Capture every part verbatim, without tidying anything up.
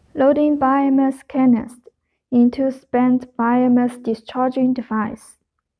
Loading biomass canister into spent biomass discharging device.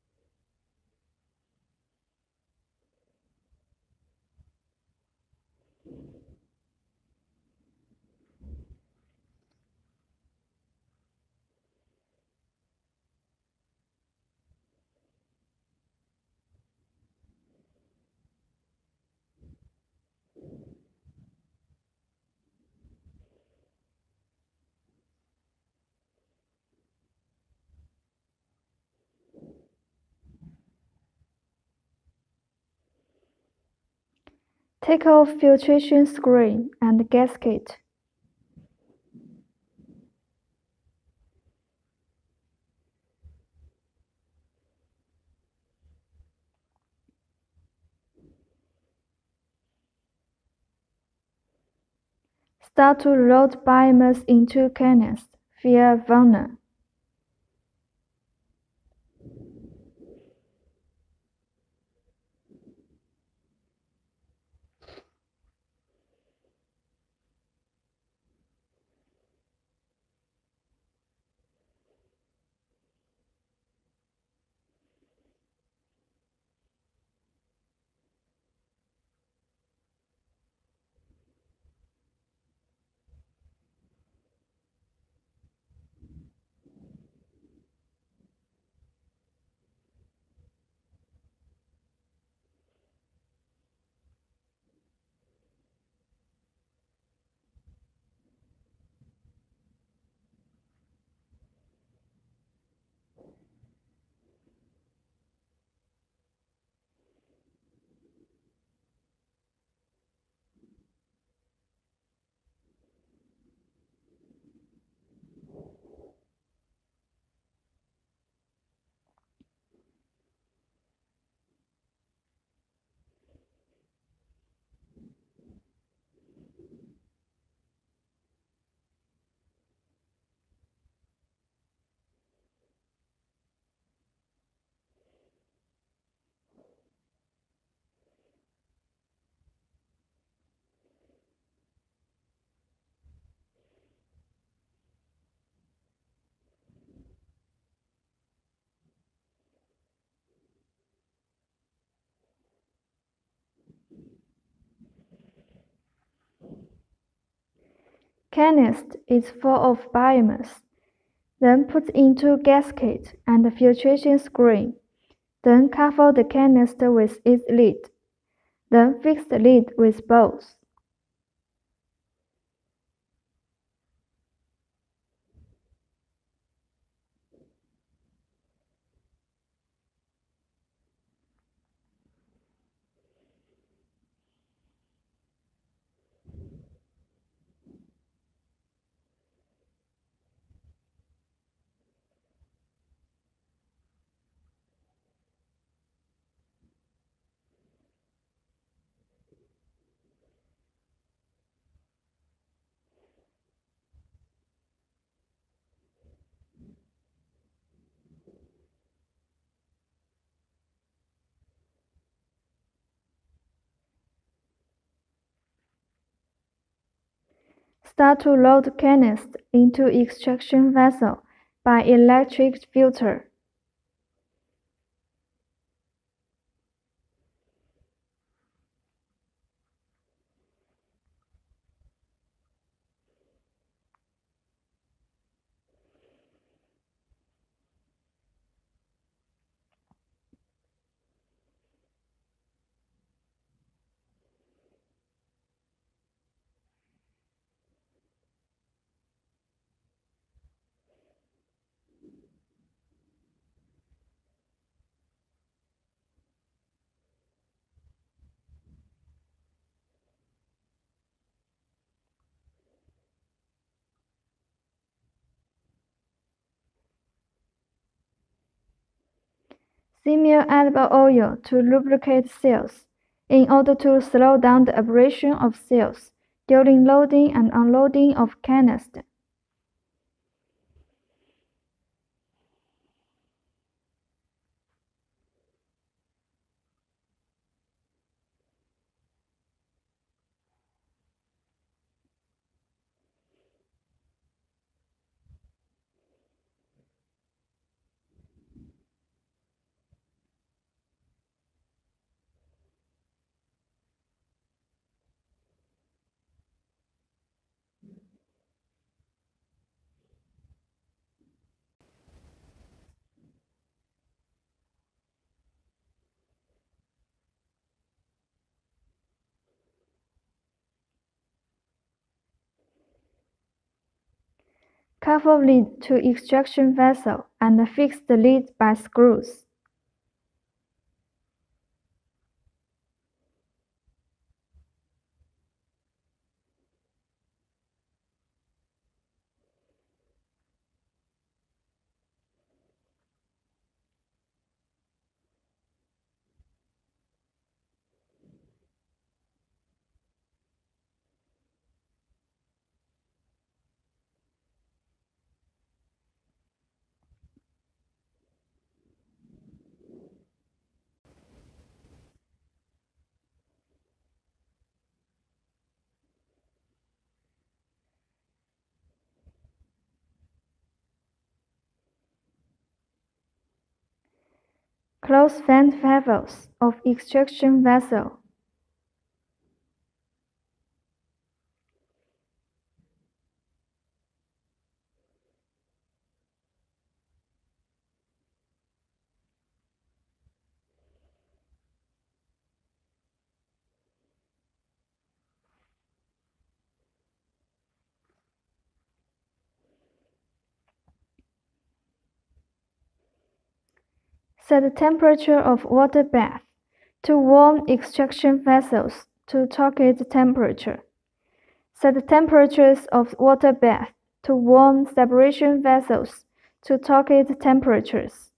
Take off filtration screen and gasket. Start to load biomass into canister via funnel. Canister is full of biomass. Then put into gasket and filtration screen. Then cover the canister with its lid. Then fix the lid with bolts. Start to load canister into extraction vessel by electric filter. Simmer edible oil to lubricate seals, in order to slow down the abrasion of seals during loading and unloading of canister. cover lid to extraction vessel and fix the lid by screws. Close vent valves of extraction vessel. Set the temperature of water bath to warm extraction vessels to target temperature. Set the temperatures of water bath to warm separation vessels to target temperatures.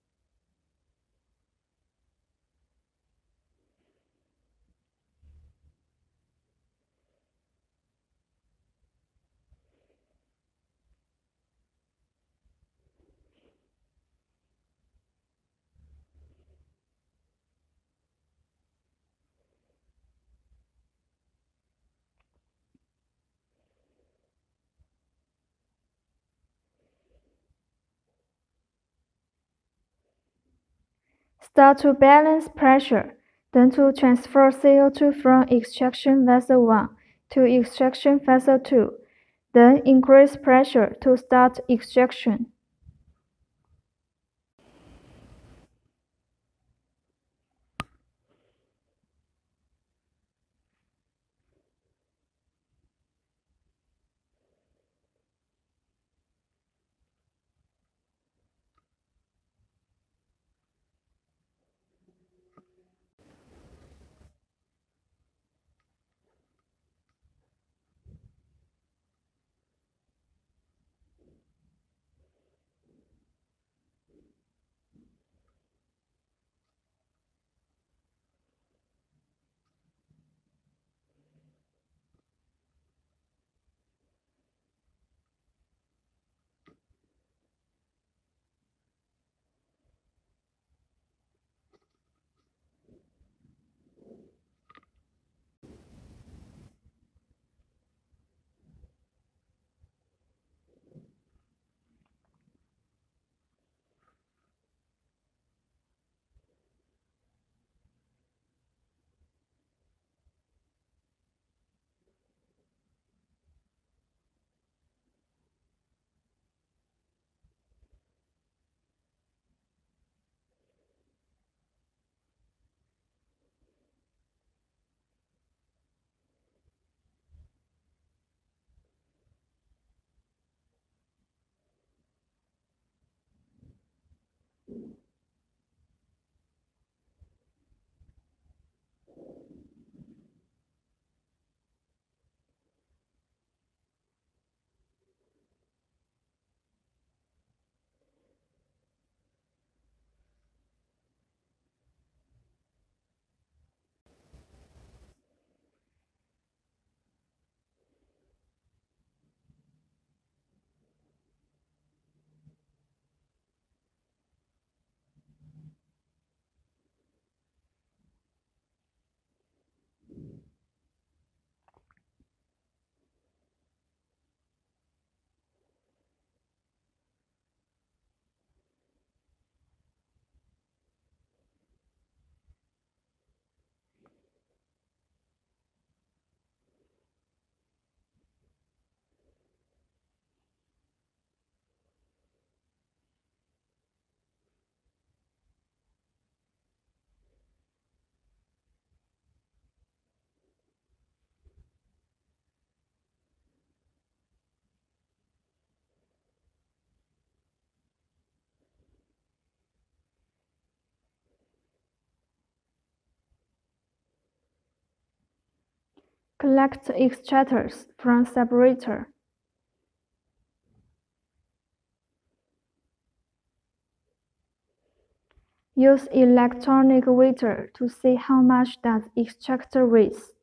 Start to balance pressure, then to transfer C O two from extraction vessel one to extraction vessel two, then increase pressure to start extraction. Collect extractors from separator. Use electronic weighter to see how much does extractor weighs.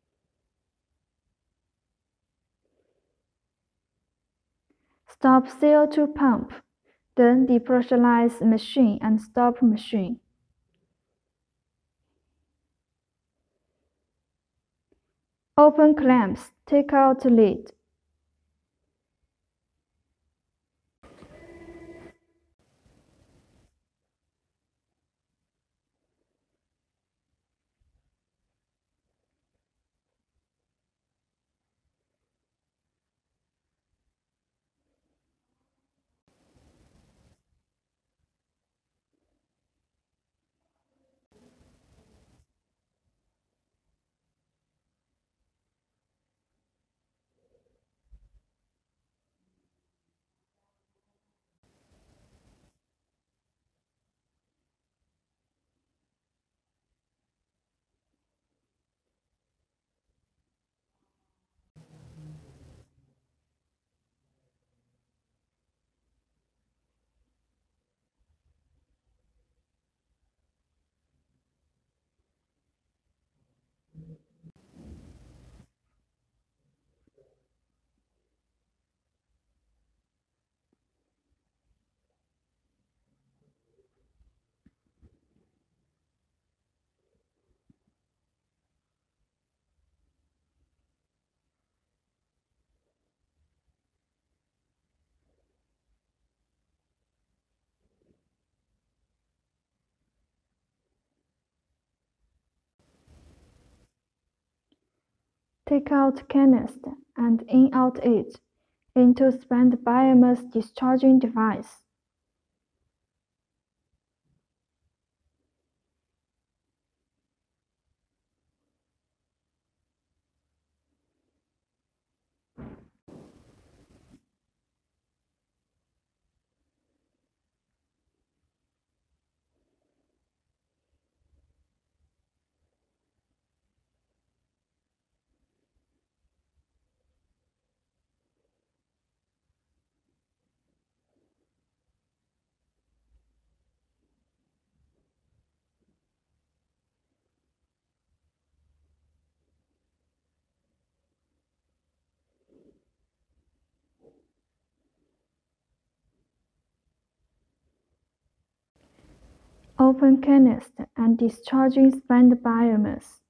Stop C O two pump, then depressurize machine and stop machine. Open clamps, take out lid. Take out canister and in-out it into spent biomass discharging device. Open canister and discharging spent biomass.